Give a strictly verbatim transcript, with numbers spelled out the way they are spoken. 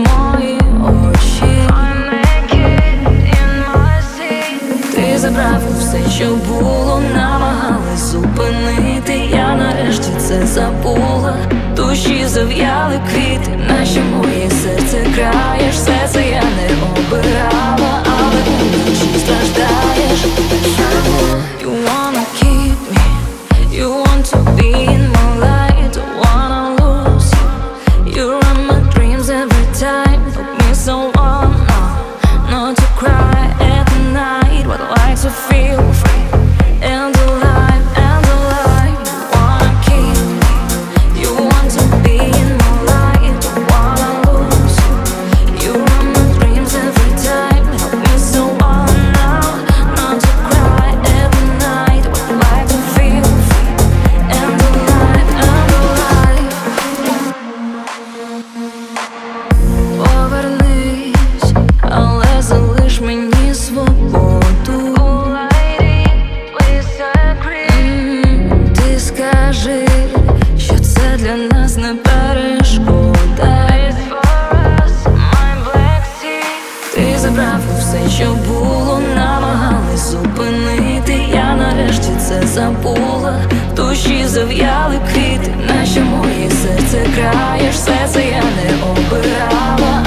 мої очі. Ти забрав все, що було, намагалась зупинити. Я нарешті це забула. Душі зав'яли квіти, наче моє серце краєш. Все це я не обирала, але вночі страждаєш. You wanna keep me, you want to be in my light. Don't wanna lose you, you're in my dreams every time. Help me someone, no, not to cry at night, but like to feel free and alive, and alive. You wanna keep me, you want to be in my light. Don't wanna lose you, you're in my dreams every time. Help me someone now, not to cry at night, but like to feel free and alive, and alive. Повернись, але залиш мені свободу. М, Ти скажи, що це для нас не перешкода. Ти забрав все, що було, намагалась зупинити. Я нарешті це забула. Душі зав'яли квіти, наче моє серце краєш. Все це я не обирала,